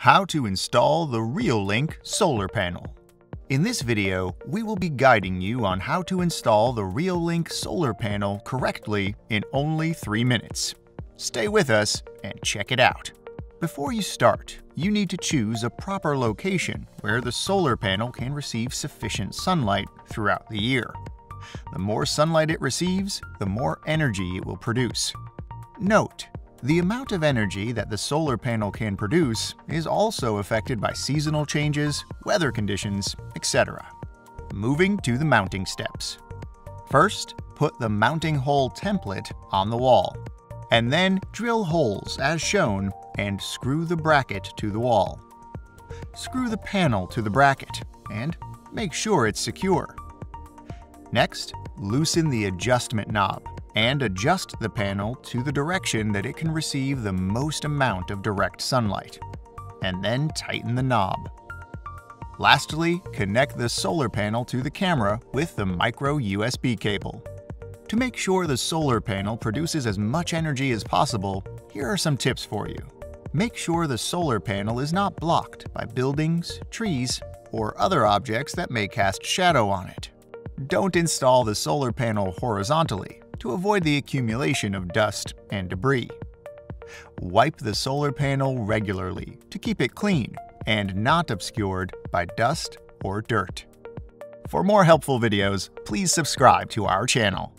How to install the Reolink solar panel. In this video, we will be guiding you on how to install the Reolink solar panel correctly in only 3 minutes. Stay with us and check it out. Before you start, you need to choose a proper location where the solar panel can receive sufficient sunlight throughout the year. The more sunlight it receives, the more energy it will produce. Note: the amount of energy that the solar panel can produce is also affected by seasonal changes, weather conditions, etc. Moving to the mounting steps. First, put the mounting hole template on the wall, and then drill holes as shown and screw the bracket to the wall. Screw the panel to the bracket and make sure it's secure. Next, loosen the adjustment knob and adjust the panel to the direction that it can receive the most amount of direct sunlight, and then tighten the knob. Lastly, connect the solar panel to the camera with the micro USB cable. To make sure the solar panel produces as much energy as possible, here are some tips for you. Make sure the solar panel is not blocked by buildings, trees, or other objects that may cast shadow on it. Don't install the solar panel horizontally to avoid the accumulation of dust and debris. Wipe the solar panel regularly to keep it clean and not obscured by dust or dirt. For more helpful videos, please subscribe to our channel.